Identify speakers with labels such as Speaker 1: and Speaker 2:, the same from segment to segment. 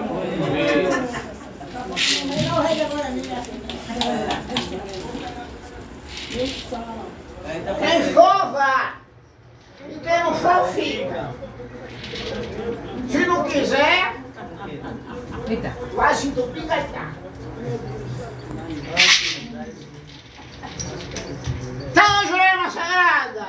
Speaker 1: Quem for, vá. E quem não for, fica. Se não quiser, vai se entupir e deitar. Então, Jurema Sagrada.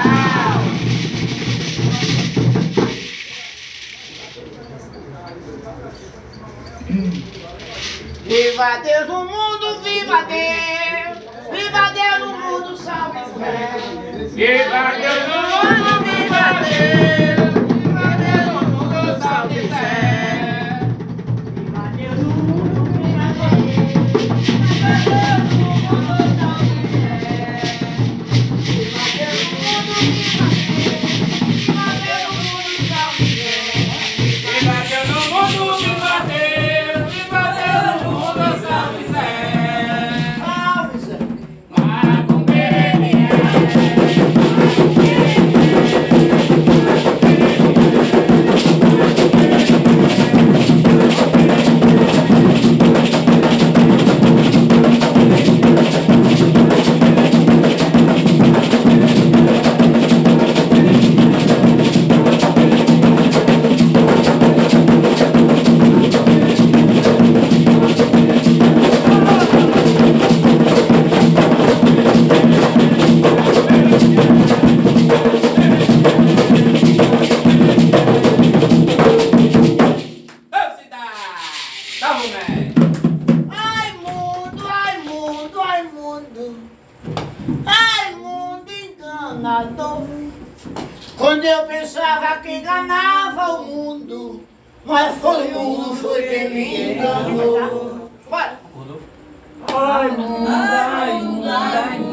Speaker 1: Viva Deus no mundo, viva Deus! Viva Deus no mundo, salve Deus!
Speaker 2: Viva Deus no mundo, viva Deus! Viva Deus no mundo, salve Deus! Viva Deus no mundo, viva Deus! Viva Deus no mundo, salve Deus! Viva Deus no mundo, viva Deus! Viva Deus no mundo, viva Deus! Viva Deus no mundo, salve Deus!
Speaker 1: Ai mundo, ai mundo, ai mundo. Ai mundo enganador. Quando eu pensava que enganava o mundo, mas foi o mundo foi quem me enganou. Bora!
Speaker 3: Ai mundo, ai mundo, ai mundo.